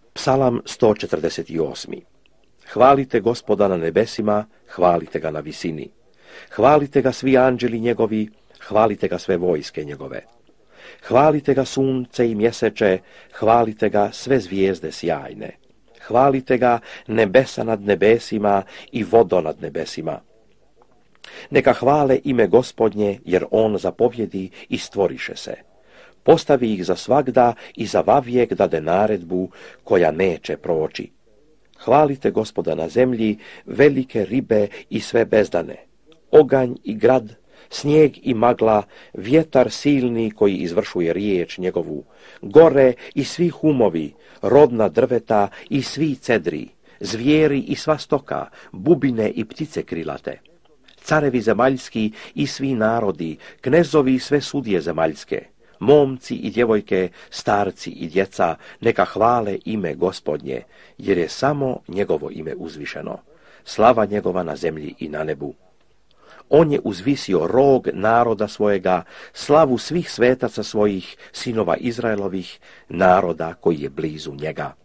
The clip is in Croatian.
Psalam 148. Hvalite Gospoda na nebesima, hvalite ga na visini. Hvalite ga svi anđeli njegovi, hvalite ga sve vojske njegove. Hvalite ga sunce i mjeseče, hvalite ga sve zvijezde sjajne. Hvalite ga nebesa nad nebesima i vodo nad nebesima. Neka hvale ime Gospodnje, jer on zapovjedi i stvoriše se. Postavi ih za svagda i za vavijek dade naredbu koja neće proći. Hvalite Gospoda na zemlji, velike ribe i sve bezdane. Oganj i grad, snijeg i magla, vjetar silni koji izvršuje riječ njegovu, gore i svi humovi, rodna drveta i svi cedri, zvijeri i sva stoka, bubine i ptice krilate, carevi zemaljski i svi narodi, knezovi i sve sudije zemaljske, momci i djevojke, starci i djeca, neka hvale ime Gospodnje, jer je samo njegovo ime uzvišeno, slava njegova na zemlji i na nebu. On je uzvisio rog naroda svojega, slavu svih svetaca svojih, sinova Izraelovih, naroda koji je blizu njega.